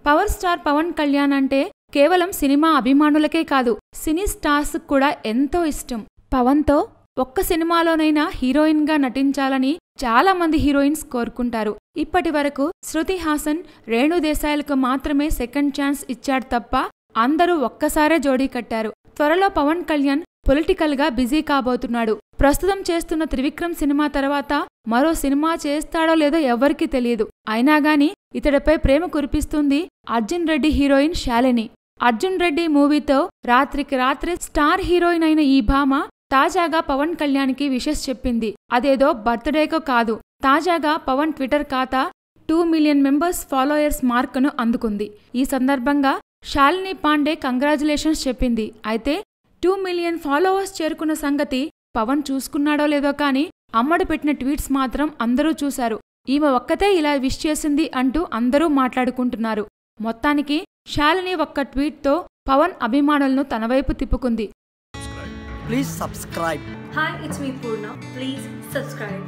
Power star Pawan Kalyan అంటే కేవలం cinema అభిమానులకే కాదు, సినీ స్టార్స్ కూడా ఎంతో ఇష్టం. పవన్తో ఒక్క సినిమాలోనైనా హీరోయిన్గా నటించాలని చాలా మంది హీరోయిన్స్ కోరుకుంటారు. ఇప్పటి వరకు శృతి హాసన్, రేణు దేశాయ్లకు మాత్రమే సెకండ్ ఛాన్స్ ఇచ్చాడు తప్ప అందరూ ఒక్కసారే జోడీ కట్టారు. త్వరలో పవన్ కళ్యాణ్ పొలిటికల్ గా బిజీ కాబోతున్నాడు. ప్రస్తుతం చేస్తున్న త్రివిక్రమ్ సినిమా తర్వాత మరో సినిమా చేస్తాడో లేదో ఎవ్వరికీ తెలియదు. అయినాగాని ఇతడిపై ప్రేమ కురిపిస్తుంది అర్జున్ రెడ్డి హీరోయిన్ శాలిని. అర్జున్ రెడ్డి మూవీతో రాత్రికి రాత్రి స్టార్ హీరోయిన్ అయిన ఈ భామ తాజాగా పవన్ కళ్యాణ్కి విషెస్ చెప్పింది. అదేదో బర్త్డేకో కాదు, తాజాగా పవన్ ట్విట్టర్ ఖాతా 2 మిలియన్ మెంబర్స్ ఫాలోయర్స్ మార్కును అందుకుంది. ఈ సందర్భంగా శాలిని పాండే కంగ్రాచులేషన్స్ చెప్పింది. అయితే 2 మిలియన్ ఫాలోవర్స్ చేరుకున్న సంగతి పవన్ చూసుకున్నాడో లేదో కానీ అమ్మడు పెట్టిన ట్వీట్స్ మాత్రం అందరూ చూశారు. ఈమె ఒక్కతే ఇలా విష్ చేసింది అంటూ అందరూ మాట్లాడుకుంటున్నారు. మొత్తానికి శాలిని ఒక్క ట్వీట్తో పవన్ అభిమానులను తన వైపు తిప్పుకుంది. Please subscribe. Hi, it's me Purna. Please subscribe.